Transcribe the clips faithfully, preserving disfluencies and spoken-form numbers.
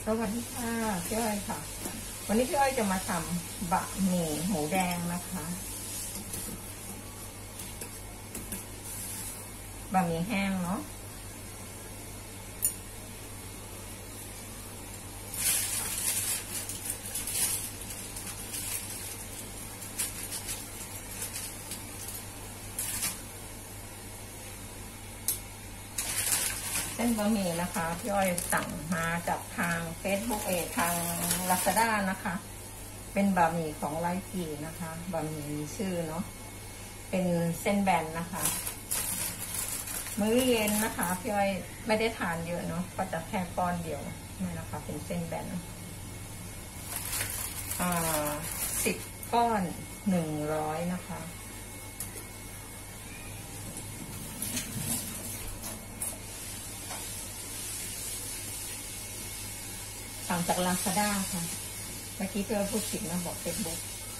สวัสดีค่ะพี่อ้อยค่ะวันนี้พี่อ้อยจะมาทำบะหมี่หมูแดงนะคะบะหมี่แห้งเนาะเส้นบะหมี่นะคะพี่อ้อยสั่งมาจากทางเฟซบุ๊กเอทางลาซาด้านะคะเป็นบะหมี่ของไลกีนะคะบะหมี่มีชื่อเนาะเป็นเส้นแบนนะคะมื้อเย็นนะคะพี่อ้อยไม่ได้ทานเยอะเนาะก็จะแค่ก้อนเดียวนี่นะคะเป็นเส้นแบนอ่าสิบก้อนหนึ่งร้อยนะคะสั่งจากลาซาด้าค่ะเมื่อกี้เพื่อพูดผิดนะบอกเฟซบุ๊ก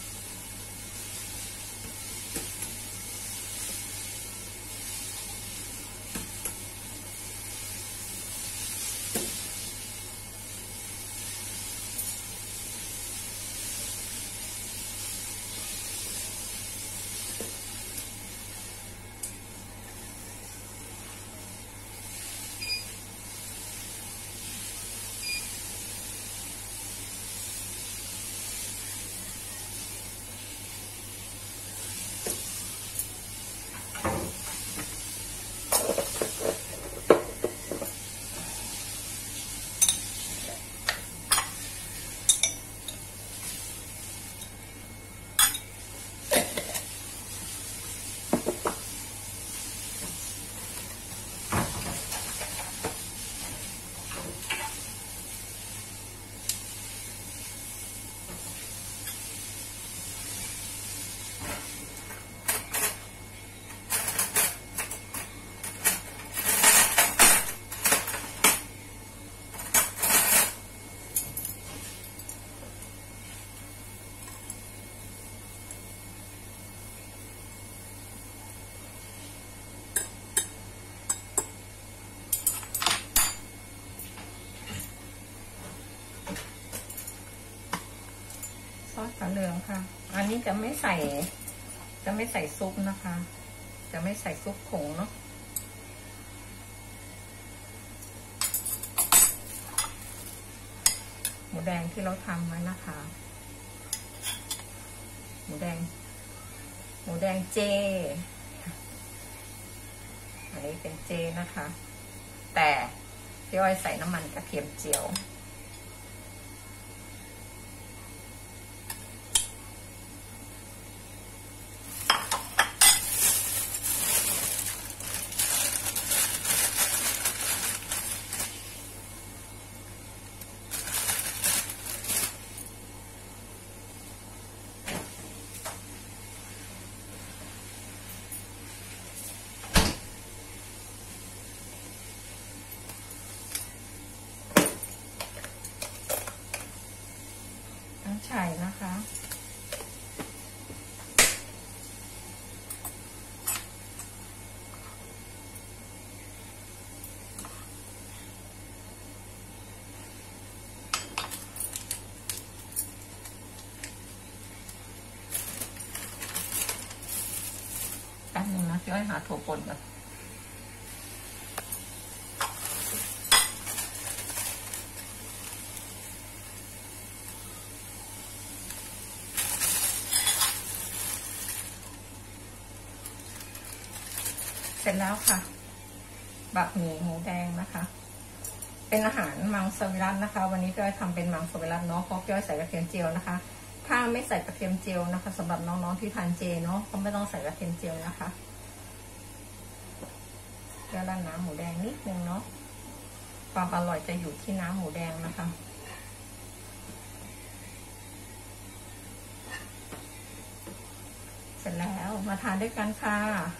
ซอสขาเหลืองค่ะอันนี้จะไม่ใส่จะไม่ใส่ซุปนะคะจะไม่ใส่ซุปผงเนาะหมูแดงที่เราทำไว้นะคะหมูแดงหมูแดงเจอันนี้เป็นเจนะคะแต่พี่อ้อยใส่น้ำมันกระเทียมเจียวไข่นะคะแป๊บนึงนะพี่อ้อยหาถั่วป่นก่อนเสร็จแล้วค่ะบะหมี่หมูแดงนะคะเป็นอาหารมังสวิรัตินะคะวันนี้พี่อ้อยทำเป็นมังสวิรัติเนาะเพราะพี่อ้อยใส่กระเทียมเจียวนะคะถ้าไม่ใส่กระเทียมเจียวนะคะสำหรับน้องๆที่ทานเจเนาะก็ไม่ต้องใส่กระเทียมเจียวนะคะแล้วด้านน้ำหมูแดงนิดนึงเนาะความอร่อยจะอยู่ที่น้ำหมูแดงนะคะเสร็จแล้วมาทานด้วยกันค่ะ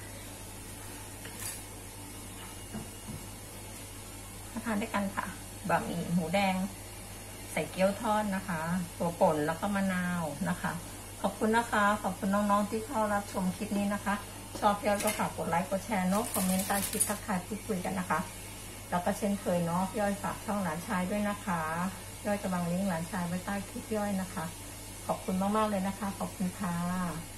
ทานด้วยกันค่ะบะหมี่หมูแดงใส่เกี๊ยวทอดนะคะตัวป่นแล้วก็มะนาวนะคะขอบคุณนะคะขอบคุณน้องๆที่เข้ารับชมคลิปนี้นะคะชอบพี่อ้อยก็ฝากกดไลค์กดแชร์เนาะคอมเมนต์ใต้คลิปทักทายพูดคุยกันนะคะแล้วก็เช่นเคยเนาะพี่อ้อยฝากช่องหลานชายด้วยนะคะพี่อ้อยจะวางลิงก์หลานชายไว้ใต้คลิปพี่อ้อยนะคะขอบคุณมากๆเลยนะคะขอบคุณค่ะ